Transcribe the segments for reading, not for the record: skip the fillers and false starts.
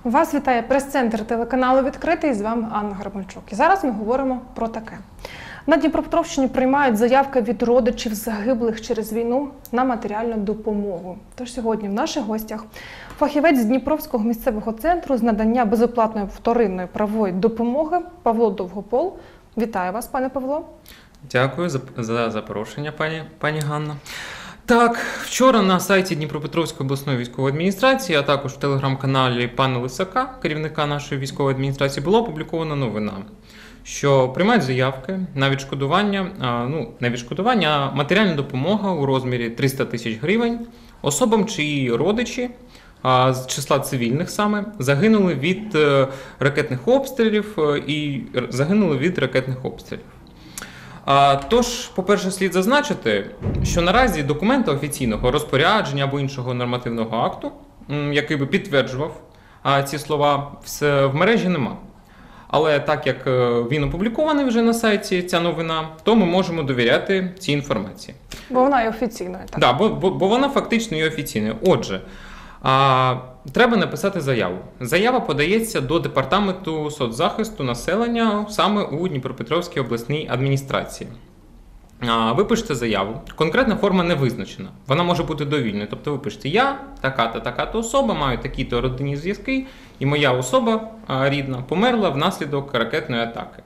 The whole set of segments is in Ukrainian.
Вас вітає прес-центр телеканалу «Відкритий», з вами Анна Гармальчук. І зараз ми говоримо про таке. На Дніпропетровщині приймають заявки від родичів загиблих через війну на матеріальну допомогу. Тож сьогодні в наших гостях фахівець з Дніпровського місцевого центру з надання безоплатної вторинної правової допомоги Павло Довгопол. Вітаю вас, пане Павло. Дякую за запрошення, пані Ганна. Так, вчора на сайті Дніпропетровської обласної військової адміністрації, а також в телеграм-каналі пана Лисака, керівника нашої військової адміністрації, була опублікована новина, що приймають заявки на відшкодування, а матеріальна допомога у розмірі 300 тисяч гривень особам, чиї родичі, з числа цивільних саме, загинули від ракетних обстрілів Тож, по-перше, слід зазначити, що наразі документа офіційного розпорядження або іншого нормативного акту, який би підтверджував ці слова, в мережі нема. Але так як він опублікований вже на сайті, ця новина, то ми можемо довіряти цій інформації. Бо вона є офіційною. Так, да, бо вона фактично є офіційною. Отже, треба написати заяву. Заява подається до Департаменту соцзахисту населення саме у Дніпропетровській обласній адміністрації. Ви пишете заяву. Конкретна форма не визначена. Вона може бути довільною. Тобто ви пишете: я, така-то, така-то особа, маю такі-то родинні зв'язки, і моя особа рідна померла внаслідок ракетної атаки.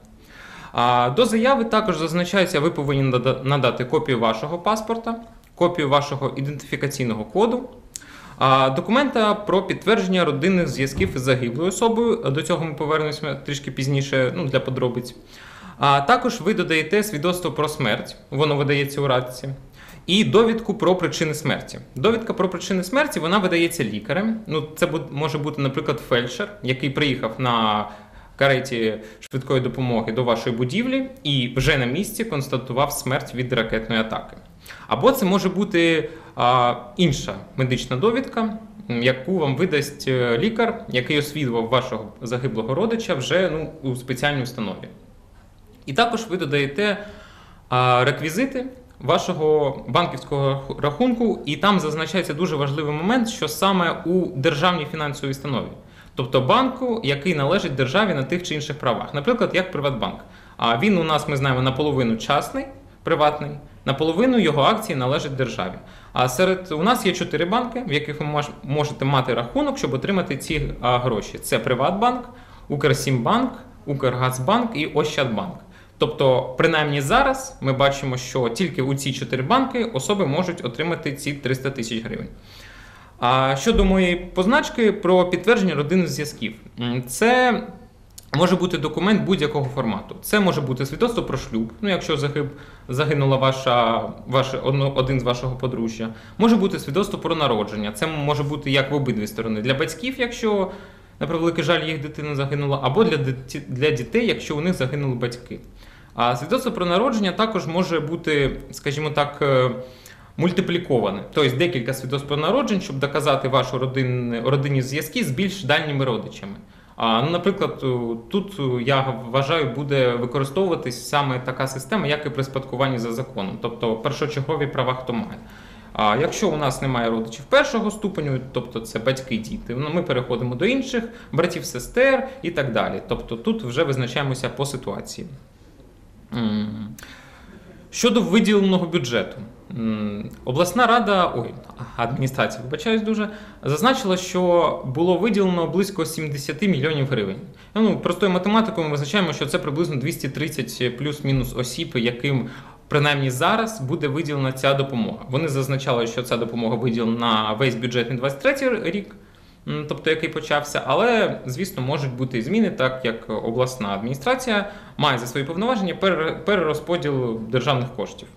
До заяви також зазначається, ви повинні надати копію вашого паспорта, копію вашого ідентифікаційного коду, документа про підтвердження родинних зв'язків із загиблою особою, до цього ми повернемося трішки пізніше, для подробиць. Також ви додаєте свідоцтво про смерть, воно видається у радці, і довідку про причини смерті. Довідка про причини смерті, вона видається лікарем. Це може бути, наприклад, фельдшер, який приїхав на кареті швидкої допомоги до вашої будівлі і вже на місці констатував смерть від ракетної атаки. Або це може бути інша медична довідка, яку вам видасть лікар, який освідував вашого загиблого родича вже у спеціальній установі. І також ви додаєте реквізити вашого банківського рахунку, і там зазначається дуже важливий момент, що саме у державній фінансовій установі. Тобто банку, який належить державі на тих чи інших правах. Наприклад, як Приватбанк. Він у нас, ми знаємо, наполовину частний, приватний, наполовину його акції належать державі. У нас є 4 банки, в яких ви можете мати рахунок, щоб отримати ці гроші. Це Приватбанк, Укрсімбанк, Укргазбанк і Ощадбанк. Тобто, принаймні зараз ми бачимо, що тільки у ці 4 банки особи можуть отримати ці 300 тисяч гривень. Щодо моєї позначки про підтвердження родинних зв'язків. Це може бути документ будь-якого формату. Це може бути свідоцтво про шлюб, якщо загинула один з вашого подружжя. Може бути свідоцтво про народження. Це може бути як в обидві сторони. Для батьків, якщо, на превеликий жаль, їх дитина загинула, або для дітей, якщо у них загинули батьки. А свідоцтво про народження також може бути, скажімо так, мультипліковане. Тобто декілька свідоцтв про народження, щоб доказати ваші родинні зв'язки з більш дальніми родичами. Наприклад, тут, я вважаю, буде використовуватись саме така система, як і при спадкуванні за законом. Тобто першочергові права хто має. Якщо у нас немає родичів першого ступеню, тобто це батьки, діти, ми переходимо до інших, братів, сестер і так далі. Тобто тут вже визначаємося по ситуації. Щодо виділеного бюджету. Обласна рада, адміністрація, вибачаюсь дуже, зазначила, що було виділено близько 70 мільйонів гривень. Простою математикою ми визначаємо, що це приблизно 230 плюс-мінус осіб, яким принаймні зараз буде виділена ця допомога. Вони зазначали, що ця допомога виділена на весь бюджетний 23 рік, тобто який почався, але, звісно, можуть бути і зміни, так як обласна адміністрація має за свої повноваження перерозподіл державних коштів.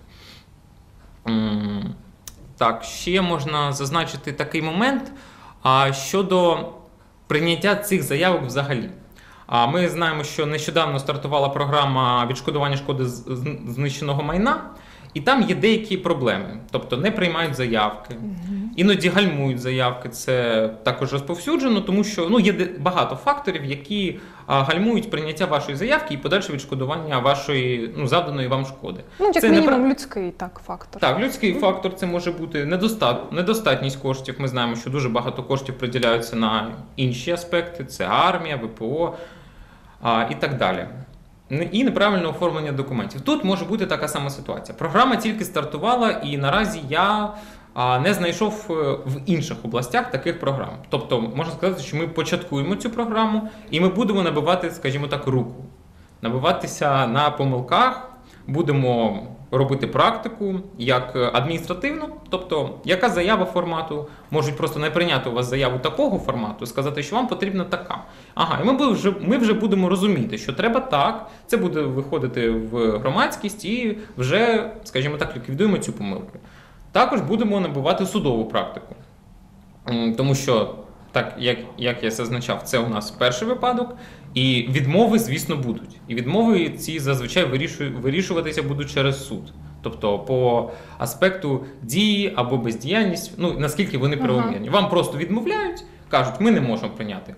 Так, ще можна зазначити такий момент щодо прийняття цих заявок взагалі. Ми знаємо, що нещодавно стартувала програма відшкодування шкоди знищеного майна, і там є деякі проблеми. Тобто не приймають заявки, іноді гальмують заявки. Це також розповсюджено, тому що є багато факторів, які гальмують прийняття вашої заявки і подальше відшкодування вашої завданої вам шкоди. Ну, як Це мінімум, людський фактор. Так, людський фактор це може бути недостатність коштів. Ми знаємо, що дуже багато коштів приділяються на інші аспекти: це армія, ВПО і так далі. І неправильне оформлення документів. Тут може бути така сама ситуація. Програма тільки стартувала, і наразі я не знайшов в інших областях таких програм. Тобто, можна сказати, що ми початкуємо цю програму, і ми будемо набивати, скажімо так, руку. Набиватися на помилках, будемо робити практику як адміністративну, тобто яка заява формату, можуть просто не прийняти у вас заяву такого формату, сказати, що вам потрібна така. І ми вже будемо розуміти, що треба так, це буде виходити в громадськість і вже, скажімо так, ліквідуємо цю помилку. Також будемо набувати судову практику, тому що, так як я зазначав, це у нас перший випадок, і відмови, звісно, будуть. І відмови ці зазвичай вирішуватися будуть через суд. Тобто по аспекту дії або бездіяльність, наскільки вони правомірні. Вам просто відмовляють, кажуть, ми не можемо прийняти.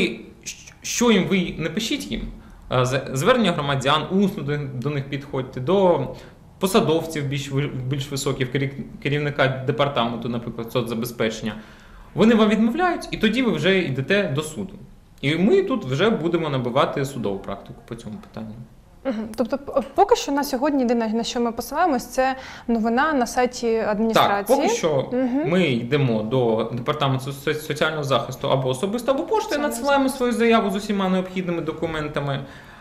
Що їм ви не пишіть їм, звернення громадян, усно до них підходьте, до посадовців більш високих, керівника департаменту, наприклад, соцзабезпечення. Вони вам відмовляють, і тоді ви вже йдете до суду. І ми тут вже будемо набивати судову практику по цьому питанню. Тобто, поки що на сьогодні єдине, на що ми посилаємось, це новина на сайті адміністрації. Так, поки що ми йдемо до Департаменту соціального захисту або особисто, або поштою, надсилаємо свою заяву з усіма необхідними документами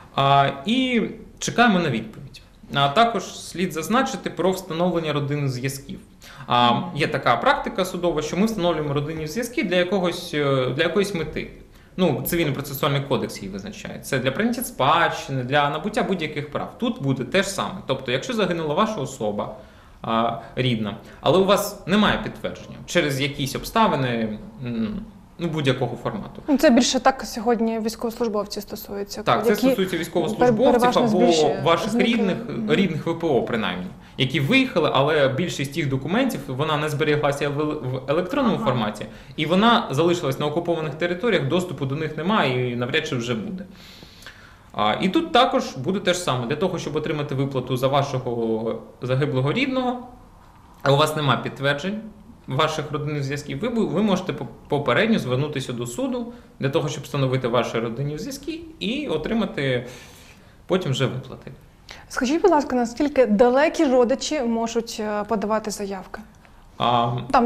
і чекаємо на відповідь. А також слід зазначити про встановлення родинних зв'язків. Є така практика судова, що ми встановлюємо родинні зв'язки для якоїсь мети. Цивільно-процесуальний кодекс її визначає. Це для прийняття спадщини, для набуття будь-яких прав. Тут буде те ж саме. Тобто, якщо загинула ваша особа рідна, але у вас немає підтвердження через якісь обставини, будь-якого формату. Це більше так сьогодні військовослужбовці стосуються. Так, це стосується військовослужбовців або ваших рідних ВПО, принаймні, які виїхали, але більшість тих документів, вона не зберіглася в електронному форматі, і вона залишилась на окупованих територіях, доступу до них немає і навряд чи вже буде. І тут також буде те ж саме. Для того, щоб отримати виплату за вашого загиблого рідного, а у вас немає підтверджень ваших родинних зв'язків, ви можете попередньо звернутися до суду для того, щоб встановити ваші родинні зв'язки і отримати потім вже виплати. Скажіть, будь ласка, наскільки далекі родичі можуть подавати заявки? Там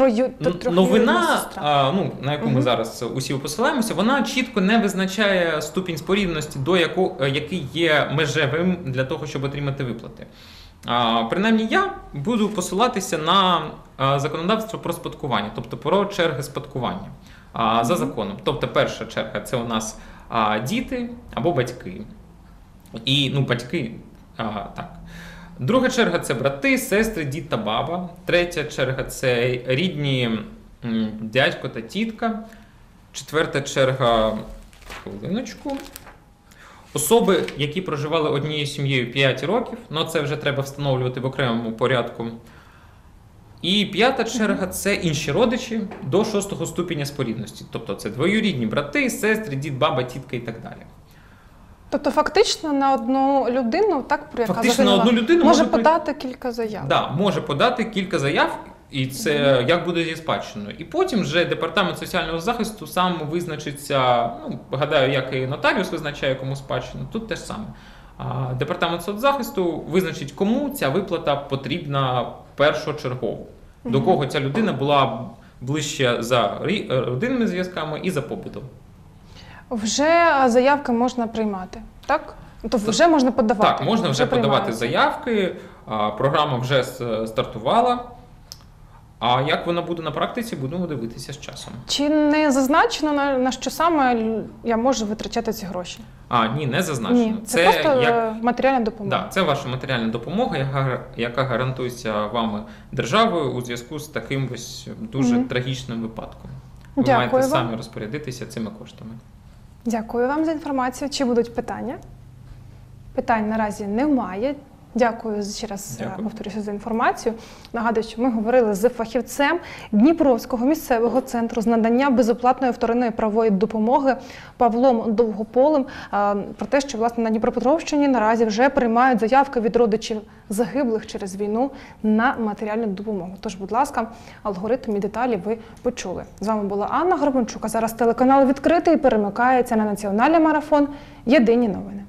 новина, на яку ми зараз усі посилаємося, вона чітко не визначає ступінь спорідності, який є межевим для того, щоб отримати виплати. Принаймні я буду посилатися на законодавство про спадкування, тобто про черги спадкування за законом. Тобто перша черга – це у нас діти або батьки. Батьки, так. Друга черга – це брати, сестри, дід та баба. Третя черга – це рідні дядько та тітка. Четверта черга – хвилиночку. Особи, які проживали однією сім'єю 5 років, це вже треба встановлювати в окремому порядку. І п'ята черга – це інші родичі до 6-го ступеня спорідності. Тобто це двоюрідні брати, сестри, дід, баба, тітка і так далі. Тобто фактично на одну людину, яка загинула, може подати кілька заяв? Так, може подати кілька заяв, і це як буде зі спадщиною. І потім вже Департамент соціального захисту сам визначиться, гадаю, як і нотаріус визначає кому спадщину, тут те ж саме. Департамент соцзахисту визначить, кому ця виплата потрібна першочергово, до кого ця людина була ближче за родинними зв'язками і за побутом. Вже заявки можна приймати, так? Тобто вже можна подавати? Так, можна вже подавати заявки, програма вже стартувала. А як вона буде на практиці, будемо дивитися з часом. Чи не зазначено, на що саме я можу витрачати ці гроші? Ні, не зазначено. Ні, це просто матеріальна допомога. Так, це ваша матеріальна допомога, яка гарантується вами державою у зв'язку з таким ось дуже трагічним випадком. Ви маєте самі розпорядитися цими коштами. Дякую вам за інформацію. Чи будуть питання? Питань наразі немає. Дякую ще раз, Дякую. повторюся, за інформацію. Нагадую, що ми говорили з фахівцем Дніпровського місцевого центру з надання безоплатної вторинної правової допомоги Павлом Довгополем про те, що, власне, на Дніпропетровщині наразі вже приймають заявки від родичів загиблих через війну на матеріальну допомогу. Тож, будь ласка, алгоритм і деталі ви почули. З вами була Анна Горбанчук, а зараз телеканал «Відкритий» перемикається на національний марафон «Єдині новини».